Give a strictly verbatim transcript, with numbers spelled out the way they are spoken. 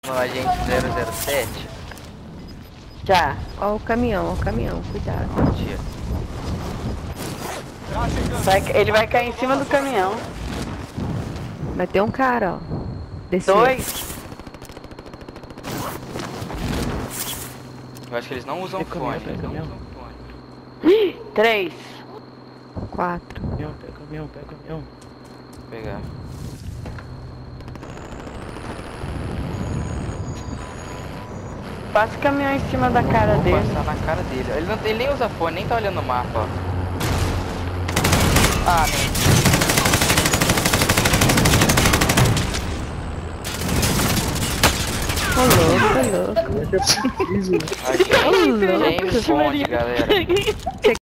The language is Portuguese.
no agente zero zero sete? Já. Ó o caminhão, ó o caminhão, cuidado. Mentira. Vai, ele vai cair em cima do caminhão. Mas tem um cara, ó. Desceu. Dois. Eu acho que eles não usam Pega o caminhão, fone. pega o Eles não caminhão. usam fone. Três. Quatro. Caminhão, pega o caminhão, pega o caminhão. Vou pegar. Passa o caminhão em cima da cara Vou dele. passar na cara dele. Ele, não, ele nem usa fone, nem tá olhando o mapa, ó. Ah, mentira. Ô louco, ô louco. Eu já preciso. James louco. Bond, galera.